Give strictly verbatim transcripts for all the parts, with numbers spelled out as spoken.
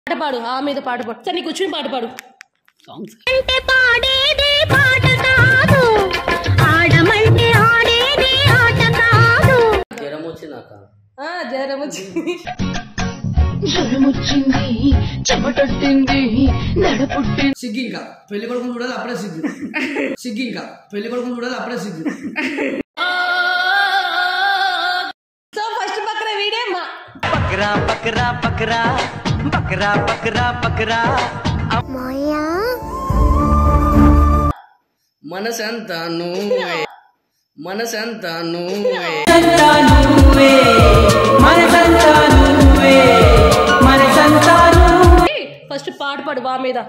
పాట పాడు ఆ మీద పాట పాడు సరే నీ కూర్చుని పాట పాడు సాంగ్స్ అంటే పాడేదే పాట కాదు ఆడమంటే ఆడేదే ఆట కాదు జ్వరం వచ్చినాక ఆ జ్వరం వచ్చింది జ్వరం వచ్చింది చెమటొట్టింది నడపుట్టింది సిగ్గు ఇంకా పెళ్లి కొడుకుని చూడాలి అప్పుడే సిగ్గు సిగ్గు ఇంకా పెళ్లి కొడుకుని చూడాలి అప్పుడే సిగ్గు సో ఫస్ట్ బక్రా వీడే మా బక్రా బక్రా బక్రా బక్రా బక్రా బక్రా మాయా మనసంతా నువ్వే మనసంతా నువ్వే ఫస్ట్ పాట పాడు వా మీద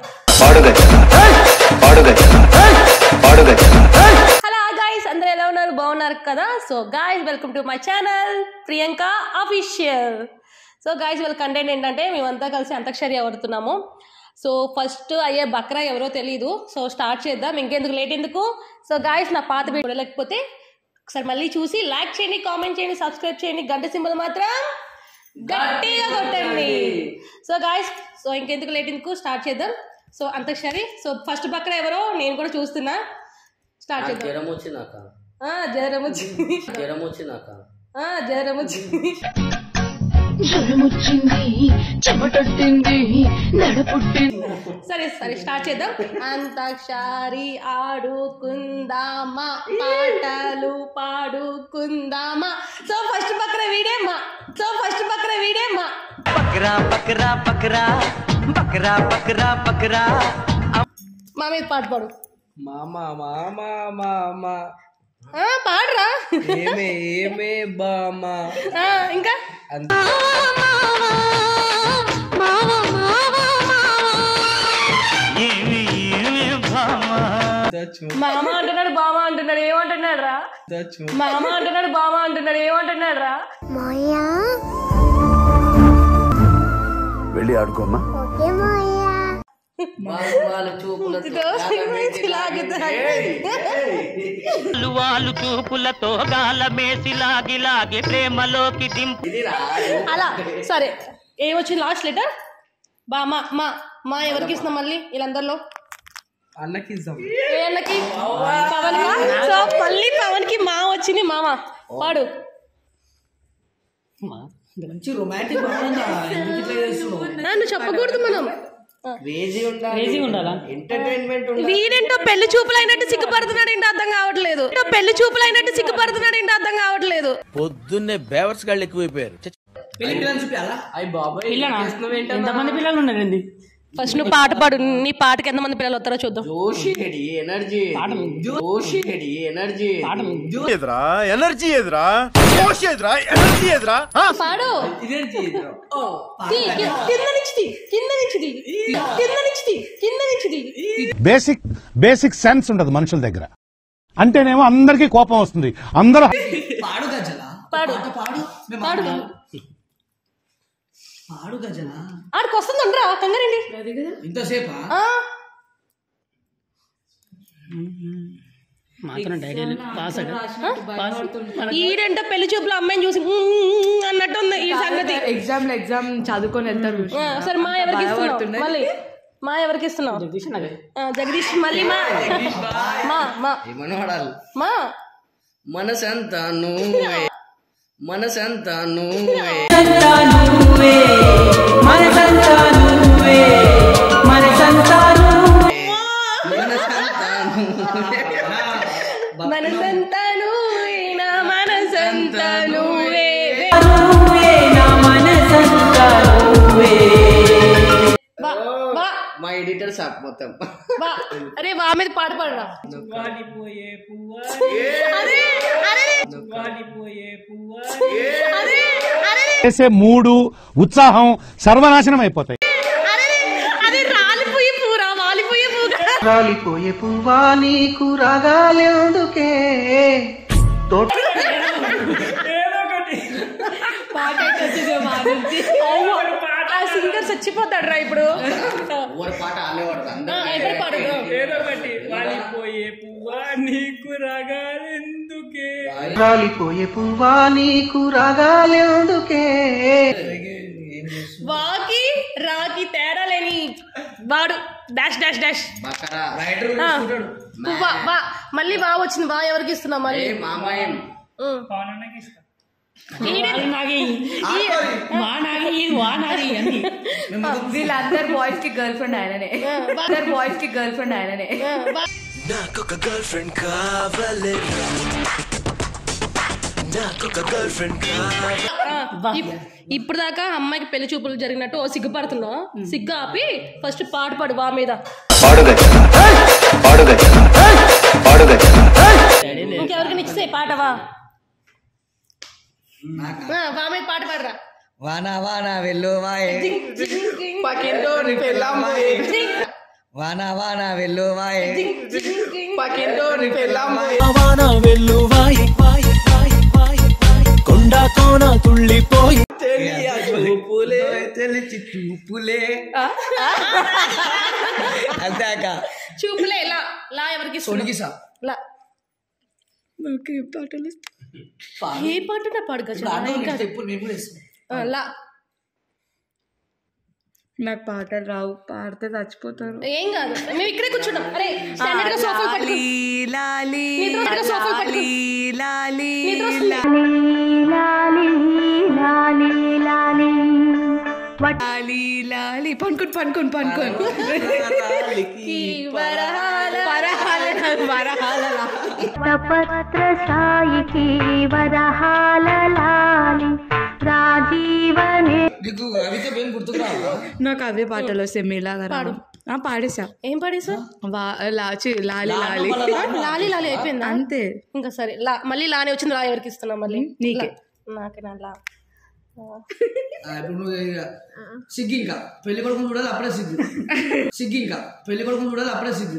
హలో గాయ్స్ అందరూ ఎలా ఉన్నారు బాగున్నారు కదా so guys welcome to my channel Priyanka official so guys వాళ్ళ కంటెంట్ ఏంటంటే మేమంతా కలిసి అంతాక్షరి ఆడుతున్నాము సో ఫస్ట్ అయ్యే బక్రా ఎవరో తెలియదు సో స్టార్ట్ చేద్దాం ఇంకెందుకు లేట్ ఎందుకు సో గాయ్స్ నా పాత వీడియో లేకపోతే ఒకసారి మళ్ళీ చూసి లైక్ చేయండి కామెంట్ చేయండి సబ్స్క్రైబ్ చేయండి గంట సింబల్ మాత్రం గట్టిగా కొట్టండి సో గాయ్స్ సో ఇంకెందుకు లేట్ ఎందుకు స్టార్ట్ చేద్దాం సో అంతాక్షరి సో ఫస్ట్ బక్రా ఎవరో నేను కూడా చూస్తున్నా స్టార్ట్ చేద్దాం జ్వరం వచ్చినాక జ్వరం వచ్చింది జ్వరం వచ్చినాక జ్వరం వచ్చింది జ్వరం వచ్చింది చెమటొట్టింది నడపుట్టింది సరే సరే స్టార్ట్ చేద్దాం అంతాక్షరి ఆడుకుందామా పాటలు పాడుకుందామా సో ఫస్ట్ బక్రా వీడేమ్మా సో ఫస్ట్ బక్రా వీడేమ్మా బక్రా బక్రా బక్రా బక్రా బక్రా బక్రా మా మీద పాట పాడు మామా మామా మామా ఆ, పాడరా ఏమే ఏమే బామా ఆ, ఇంకా అంత మామ అంటున్నాడు బామ అంటున్నాడు ఏమంటున్నాడు రా మామ అంటున్నాడు బామ అంటున్నాడు ఏమంటున్నాడు రా మాయా వెళ్ళి ఆడుకోమ్మా ఓకే మాయా వాళ్ళ చూపులతో వాళ్ళు చూపులతో గాల మేసి లాగి లాగి ప్రేమలోకి దింపు అలా సరే ఏమొచ్చింది లాస్ట్ లెటర్ బా మా మా మా ఎవరికి ఇస్తున్నాం మళ్ళీ వీళ్ళందరిలో అన్నకి ఇద్దాం ఏ అన్నకి పవన్ కా? సో మళ్ళీ పవన్ కి మా వచ్చింది మామ పాడు మంచి రొమాంటిక్ బాగుందా ఎందుకు ఇట్లా చేస్తున్నావు నన్ను చెప్పకూడదు మనం క్రేజీ ఉండాలి ఎంటర్టైన్మెంట్ వీడేంటో పెళ్లి చూపులు అయినట్టు సిగ్గుపడుతున్నాడు ఏంటో అర్థం కావట్లేదు ఏంటో పెళ్లి చూపులు అయినట్టు సిగ్గుపడుతున్నాడు ఏంటో అర్థం కావట్లేదు పొద్దున్నే బేవర్స్ గాళ్ళు ఎక్కువైపోయారు. పెళ్లి పిల్లలు చూపియాలా అయ్యి బాబాయ్ ఎంతమంది పిల్లలు ఉన్నారండి ఫస్ట్ నువ్వు పాట పాడు నీ పాటకి ఎంతమంది పిల్లలు వస్తారో చూద్దాం జోషి రెడీ ఎనర్జీ జోషి రెడీ ఎనర్జీ ఎదురా ఎనర్జీ ఎదురా జోష్ ఎదురా ఎనర్జీ ఎదురా పాడు ఇదేంటి తీ, కి- కింద నుంచి తీ, కింద నుంచి తీ, కింద నుంచి తీ, కింద నుంచి తీ. బేసిక్ బేసిక్ సెన్స్ ఉండదు మనుషుల దగ్గర అంటేనేమో అందరికీ కోపం వస్తుంది అందరూ పాడు గజల పాడు పాడు మేము పాడు పాడు గజల ఆడికి వస్తుంది ఉండరా కంగారండి ఇంతసేపా ఆ, ఈడంటే పెళ్లి చూపులు అమ్మాయిని చూసి "మ్మ్" అన్నట్టు ఉంది ఈ సంగతి ఎగ్జామ్ లో ఎగ్జామ్ చదువుకొని వెళ్తారు ఆ, సరే మా ఎవరికి ఇస్తున్నావు మళ్ళీ మా ఎవరికి ఇస్తున్నావు ఆ, జగదీష్ మళ్ళీ మా మా మా ఏమని వాడాలి మా మనసంతా నువ్వే మనసంతా నువ్వే మనసంతా మనసంతా నువ్వే నా మనసంతా నువ్వే వా, వా, మా ఎడిటర్ సాక్ మొత్తం వా. అరే వా మీద పాట పాడరా అరే అరే అరే అరే చేసే మూడు ఉత్సాహం సర్వనాశనం అయిపోతాయి. అరే అదే రాలిపోయే పూరా వాలిపోయే పూగా రాలిపోయే పువ్వా నీకు రాగాలేందుకే పాట అయితే వచ్చింది మా నుంచి. అయ్యో, ఆ సింగర్ చచ్చిపోతాడు రా ఇప్పుడు ఎవరి పాట ఆలేవాడు ఆ, అందరూ ఎవరు పాడు రాలిపోయే పువ్వా నీకు రాగాలేందుకే వాకి రాకి తేడా వాడు డాష్ డాష్ డాష్ బకరా రైటర్ ఆ. చూసుకుంటాడు. వా వా మళ్ళీ వా వచ్చింది వా ఎవరికి ఇస్తున్నావు మళ్ళీ ఏ మామాయం ఉం. వీళ్ళందరు బాయ్స్ కి గర్ల్ ఫ్రెండ్ ఆయననే అందరు బాయ్స్ కి గర్ల్ ఫ్రెండ్ ఆయననే నాకొక గర్ల్ ఫ్రెండ్ కావాలి నాకొక గర్ల్ ఫ్రెండ్ కావాలి ఇప్- ఇప్పుడు దాకా అమ్మాయికి పెళ్లి చూపులు జరిగినట్టు ఓ సిగ్గుపడుతున్నావు సిగ్గు ఆపి ఫస్ట్ పాట పాడు వా మీద ఇంకెవరికి ఇచ్చే పాటవా ఆ, వా మీద పాట పాడరా వానా వానా వెళ్ళు వాయే జింగ్, జింగ్, జింగ్. పక్కింటోని పెళ్ళాంబోయే జింగ్, వానా వానా వెళ్ళు వాయే జింగ్, జింగ్, జింగ్. పక్కింటోని పెళ్ళాంబోయే వాన వెళ్ళు వాయి వాయి వాయి వాయి వాయి కొండ కోన తుళ్ళిపోయి తెలియ చూపులే తెలిచి చూపులే అంతాక చూపులే లా లా ఎవరికి ఇస్తున్నావు? సొడిగిసా లా నాకు ఏ పాటలు ఏ పాట పాడు గజ ఎప్పుడు మేము కూడా ఇస్తాం లా నాకు పాటలు రావు పాడితే చచ్చిపోతారు ఏం కాదు మేము ఇక్కడే కూర్చున్నాం అరే స్టాండర్డ్ గా సోఫాలు పట్టుకో లాలి నిద్ర వస్తుంది, సోఫాలు పట్టుకో. లాలి నిద్ర వస్తుంది. లాలి లాలి లాలి లాలి లాలి పనుకోని పనుకోని పనుకోని ఈ వరహాల వరహాల వరహాల లా. పత్ర సాయికి వరహాల లాలి రాజీవనే నీకు అవితే పేరు గుర్తుకురావా నాకు అవే పాటలు వస్తాయి మీలాగా రావు. ఆ పాడేసా ఏం పాడేసా వా లాచి లాలి లాలి లాలి లాలి అయిపోయిందా అంతే ఇంకా సరే లా మళ్ళీ లానే వచ్చింది లా ఎవరికి ఇస్తున్నాం మళ్ళీ నీకే. లా. నాకే నా లా ఆ, ఇప్పుడు నువ్వు ఇక సిగ్గు ఇంకా పెళ్లి కొడుకుని చూడాలి అప్పుడే సిగ్గు సిగ్గు ఇంకా పెళ్లి కొడుకుని చూడాలి అప్పుడే సిగ్గు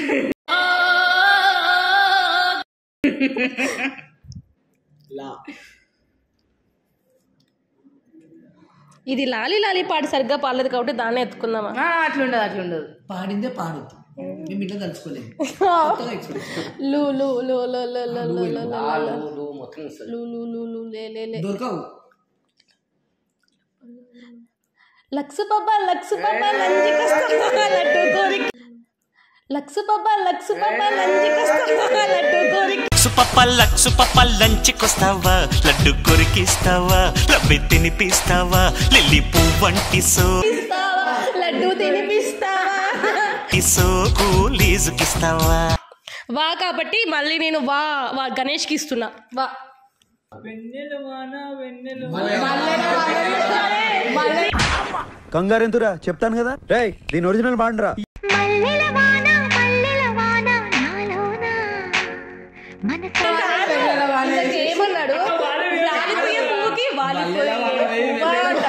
లా ఇది లాలి లాలి పాట సరిగ్గా పాడలేదు కాబట్టి దాన్నే ఎత్తుకుందామా ఆ, అట్లుండదు అట్లుండదు పాడిందే పాడు మేము ఇంట్లో తలుచుకోలేము కొత్తగా ఎక్స్పీరియన్స్. లు లు లు లు లు లు లు లు లు ఆలు మొత్తం వస్తుంది. లు లు లు లు లే లే లే దొరకవు లక్స్ బాబా లక్స్ బాబా లంజి కష్టమా లడ్డు కోరి లక్స్ బాబా లక్స్ బాబా లంజి కష్టమా లడ్డు కోరి సుపప్ప లక్సుపప్ప లంచికొస్తావా లడ్డు కొరికిస్తావా లబ్బి తినిపిస్తావా లిల్లీ పువ్వంటి సో ఇస్తావా లడ్డు తినిపిస్తావా సోకు లీజుకిస్తావా వా కాబట్టి మళ్ళీ నేను వా వా గణేష్కి ఇస్తున్నా వా కంగారెంతురా చెప్తాను కదా రే దీని ఒరిజినల్ బాండ్రా మల్లెల వాన మల్లెల వాన నాలోన మనసు ఇంతకీ ఏమన్నాడు రాలిపోయే పువ్వుకి వాలిపోయే పువ్వా అంట.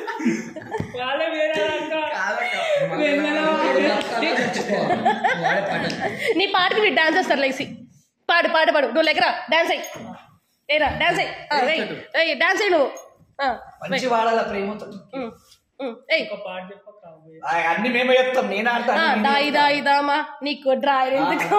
నీ పాటకి మీరు డాన్స్ చేస్తారు లేసి పాడు పాడు పాడు నువ్వు లెక్కరా డాన్స్ అయ్యి ఏరా డాన్స్ అయ్యి డాన్స్ అయ్యి నువ్వు ఆ, మంచి వాడాల ప్రేమతో ఉమ్, ఉమ్, ఏయ్ ఆ, అన్ని మేమే చెప్తాం నేను ఆడతా ఆ, దాయి దాయి దామా నీకు డ్రాయర్ ఎందుకు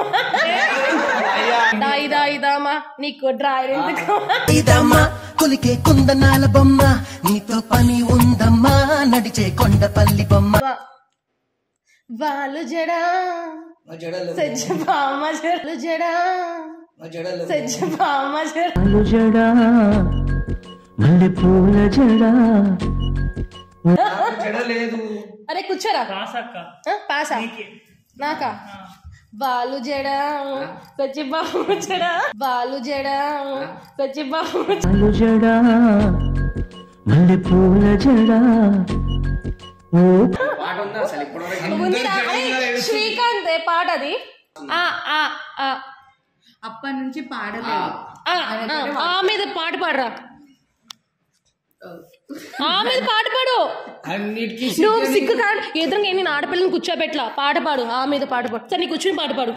దాయి దాయి దామా నీకు డ్రాయర్ ఎందుకు ఇదమ్మా కొలికే కుందనాల బొమ్మ నీతో పని ఉందమ్మా నడిచే కొండపల్లి బొమ్మ వా- వాళ్ళు జడా మా జడలు సజ్జ బామ్మ జడలు జడా మా జడలు సజ్జ బామ్మ జడ జడా మల్లె పూల జడా జడ లేదు అరే కూర్చోరా ఆ, పాసా నాకా బాలు జడ సచ్చి బామ్మ జడ బాలు జడ సచ్చి బామ్మ జడా మల్లె పూల జడా పాట ఉందా అసలు ఇప్పుడు ఉందిరా? అరే, శ్రీకాంత్ ఏ పాట అది ఆ ఆ ఆ అప్పటి నుంచి పాడలేదు ఆ, ఆ, ఆ మీద పాట పాడరా ఆ మీద పాట పాడు అన్నిటికీ నువ్వు సిగ్గు కాదు ఎదురుగా నేను ఆడపిల్లని కూర్చోబెట్లా పాట పాడు ఆ మీద పాట పాడు సరే నీ కూర్చుని పాట పాడు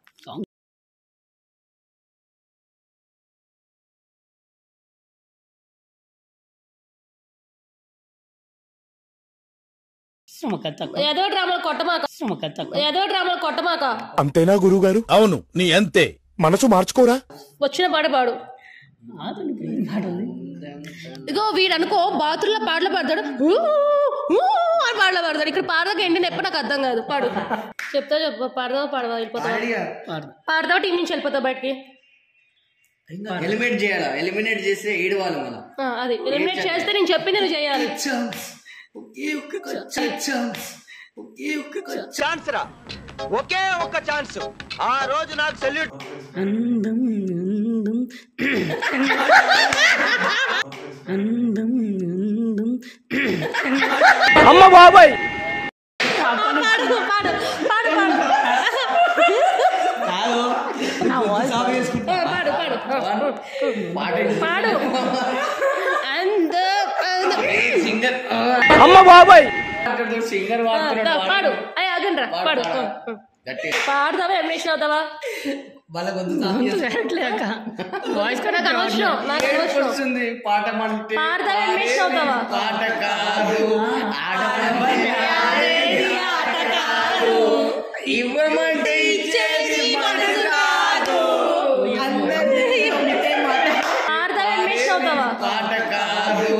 ఏదో డ్రామాలు కొట్టమాక ఏదో డ్రామాలు కొట్టమాక అంతేనా గురువు గారు అవును నీ అంతే మనసు మార్చుకోరా వచ్చిన పాట పాడు ఇగో వీడు అనుకో బాత్రూంలో పాటలు పాడతాడు ఊ, ఊ అని పాడలో పాడతాడు. ఇక్కడ పాడదాకా ఎండిన ఎప్పుడు నాకు అర్థం కాదు. పాడు చెప్తా చెప్పు. పాడదావా పాడవా వెళ్ళిపోతావా? పాడదావా టీం నుంచి వెళ్ళిపోతావు బయటికి. ఎలిమినేట్ చేయాలా? ఎలిమినేట్ చేస్తే ఏడవాలి మనం. అది ఎలిమినేట్ చేస్తే నేను చెప్పింది నువ్వు చేయాలి. ఛాన్స్ రా, ఒకే ఒక్క ఛాన్స్. ఆ రోజు నాకు సెల్యూట్. అందం అందం అందం అందం అమ్మ బాబాయ్. పాడు పాడు పాడు పాడు పాడు అమ్మ బాబాయ్. సింగర్ పాడు. అయ్యి ఆగండ్రా పాడు. పాడతావా ఎలిమినేషన్ అవుతావా? వాయిస్ కూడా నాకు అనవసరం. నాకు అనవసరం. పాట పాడతావా ఎలిమినేషన్ అవుతావా? పాట కాదు ఇవ్వమంటే ఇచ్చేది మనసు కాదు. పాడతావా ఎలిమినేషన్ అవుతావా? పాట కాదు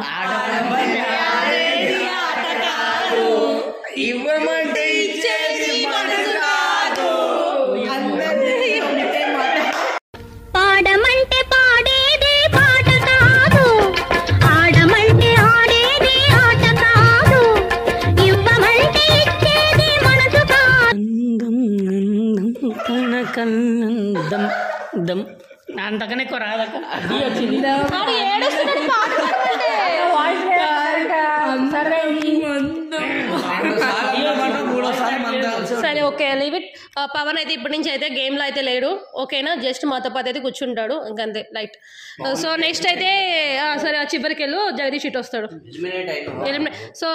ఇవ్వమంటే ఇచ్చేది మనసు కాదు. పాడమంటే పాడేది పాట కాదు, ఆడమంటే ఆడేది ఆట కాదు, ఇవ్వమంటే ఇచ్చేది మనసు కాదు. అందం అందం కన కన్నందం దం అంతకనే ఎక్కువ రాదక్క. సరే ఓకే లీవ్ ఇట్. పవన్ అయితే ఇప్పటి నుంచి అయితే గేమ్ లో అయితే లేడు. ఓకేనా, జస్ట్ మాతో పాటు అయితే కూర్చుంటాడు ఇంకంతే లైట్. సో నెక్స్ట్ అయితే సరే ఆ చివరికి వెళ్ళు జగదీష్ ఇటు వస్తాడు. సో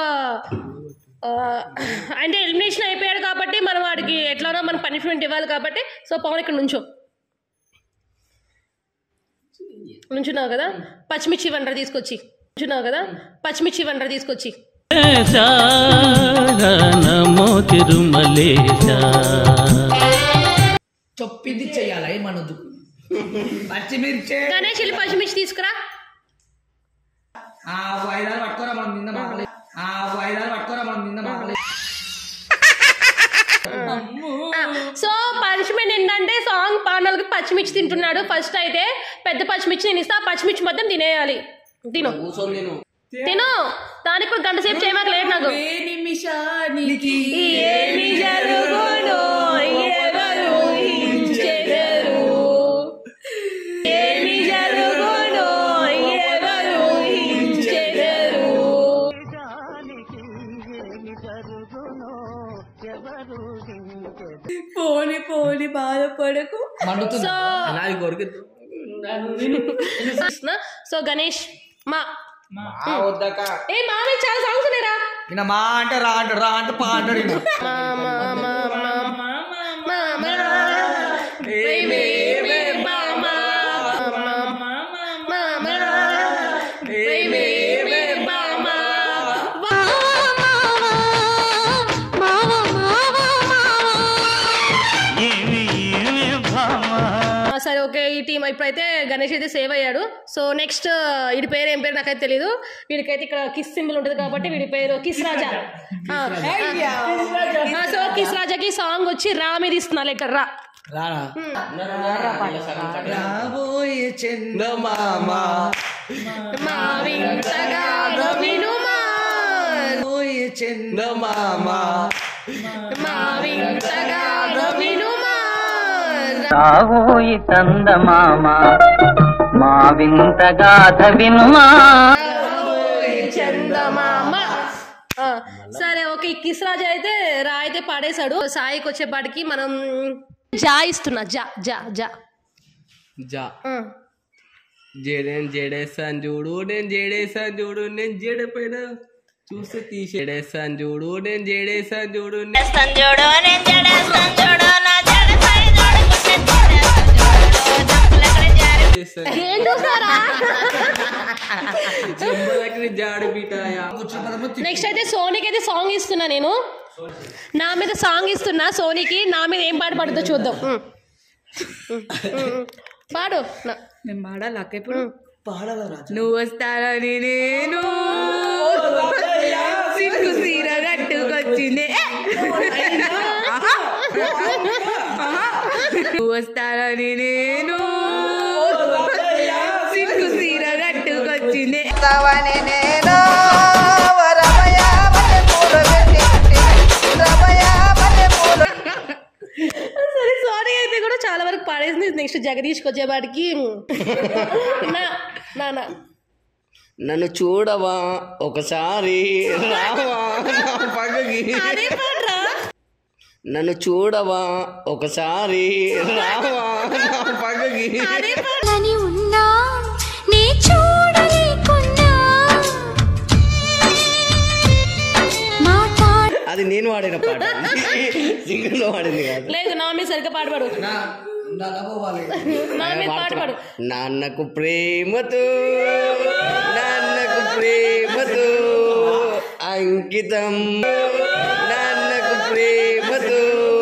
అంటే ఎలిమినేషన్ అయిపోయాడు కాబట్టి మనం వాడికి ఎట్లానో మనం పనిష్మెంట్ ఇవ్వాలి కాబట్టి సో పవన్ ఇక్కడ నుంచో నుంచున్నావు కదా, పచ్చిమిర్చి వండర తీసుకొచ్చి నుంచున్నావు కదా పచ్చిమిర్చి వండర తీసుకొచ్చి చెప్పింది చెయ్యాలా ఏమనొద్దు. పచ్చిమిర్చి గణేష్ వెళ్ళి పచ్చిమిర్చి తీసుకురా. ఆ వాయిదాలు పట్టుకోరా మనం నిన్న మాటలే. ఆ వాయిదాలు పట్టుకోరా మనం నిన్న మాటలే. సో పనిష్మెంట్ ఏంటంటే సాంగ్ పాటలకి పచ్చిమిర్చి తింటున్నాడు. ఫస్ట్ అయితే పెద్ద పచ్చిమిర్చి నేను ఇస్తా, పచ్చిమిర్చి మొత్తం తినేయాలి. తిను తిను దానికి కూడా గంట సేపు చేయమాక లేదు నాకు. నిమిషానికి ఏమి జరుగునో ఎవరు ఊహించెదరు, ఏమి జరుగునో ఎవరు ఊహించెదరు. పోని పోని బాధపడకు. సో గణేష్ మా ఏ మామయ్య చాలా సాంగ్స్ ఉన్నారా? మా అంటే రా అంటాడు, రా అంటే పా అంటాడు. సరే ఓకే ఈ టీం ఇప్పుడైతే గణేష్ అయితే సేవ్ అయ్యాడు. సో నెక్స్ట్ వీడి పేరు ఏం పేరు నాకైతే తెలీదు. వీడికైతే ఇక్కడ కిస్ సింబల్ ఉంటుంది కాబట్టి వీడి పేరు కిస్ రాజా. సో కిస్ రాజాకి సాంగ్ వచ్చి రా మీద ఇస్తున్నా లెటర్ రా. రాబోయే చందమామ మా వింతగా వినుమా, రాబోయే చందమామ మా వింతగా వినుమా, రావోయి చందమామ మా వింతగాథ వినుమా. చందమామ. సరే ఓకే కిస్ రాజా అయితే రా అయితే పాడేశాడు. సాయికి వచ్చేపాటికి మనం జా ఇస్తున్నా. జా జా జా జా జడేం జడేసాను చూడు, నేను జడేసాను చూడు, నేను జడపైన చూస్తే తీసేడేసాను చూడు, నేను జడేసాను చూడు, ఏం చూస్తారా. జాడు బీటాయా. నెక్స్ట్ అయితే సోనీకి అయితే సాంగ్ ఇస్తున్నా నేను. నా మీద సాంగ్ ఇస్తున్నా సోనీకి. నా మీద ఏం పాట పాడుతుందో చూద్దాం. పాడు. నేను పాడాలి ఇప్పుడు. నువ్వు వస్తానని నేను సిగ్గు సీర వచ్చింది వస్తానని నేను సిగ్గు సీర కట్టుకొచ్చింది నేను రమయా మల్లె పూలు పెట్టి రమయా మల్లె పూలు. సరే సారీ అయితే కూడా చాలా వరకు పాడేసింది. నెక్స్ట్ జగదీష్కి వచ్చేవాడికి నా నా నా నన్ను చూడవా ఒకసారి రావా నా పక్కకి అదే పాడరా. నన్ను చూడవా ఒకసారి రావా నా పక్కకి అదే అని ఉన్నా నీ చూడలేకున్నా మాట్లాడ అది నేను వాడిన పాట సింగర్ లో వాడింది కాదు. లేదు నా మీద సరిగ్గా పాడబడు నా మీద పాడబడు. నాన్నకు ప్రేమతో నాన్నకు ప్రేమతో అంకితం నాన్నకు ప్రేమతో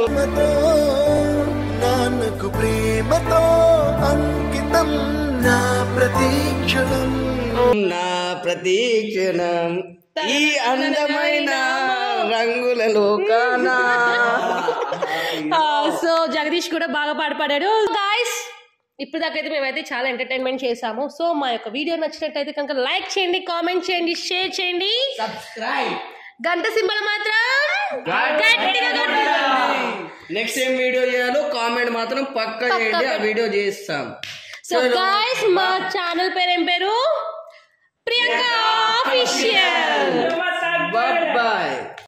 నాన్నకు ప్రేమతో అంకితం నా ప్రతీక్షణం నా ప్రతీక్షణం ఈ అందమైన రంగుల లోకానా. సో జగదీష్ కూడా బాగా పాట పాడాడు. గాయస్ ఇప్పుడు దాకైతే మేమైతే చాలా ఎంటర్టైన్మెంట్ చేసాము. సో మా యొక్క వీడియో నచ్చినట్టయితే కనుక లైక్ చేయండి, కామెంట్ చేయండి, షేర్ చేయండి, సబ్స్క్రైబ్ గంట సింబల్ మాత్రం గట్టిగా కొట్టండి. నెక్స్ట్ ఏం వీడియో చేయాలో కామెంట్ మాత్రం పక్కా చేయండి, ఆ వీడియో చేస్తాం. సో గాయస్ మా ఛానల్ పేరు ఏం పేరు? ప్రియాంక ఆఫీషియల్. Bye bye.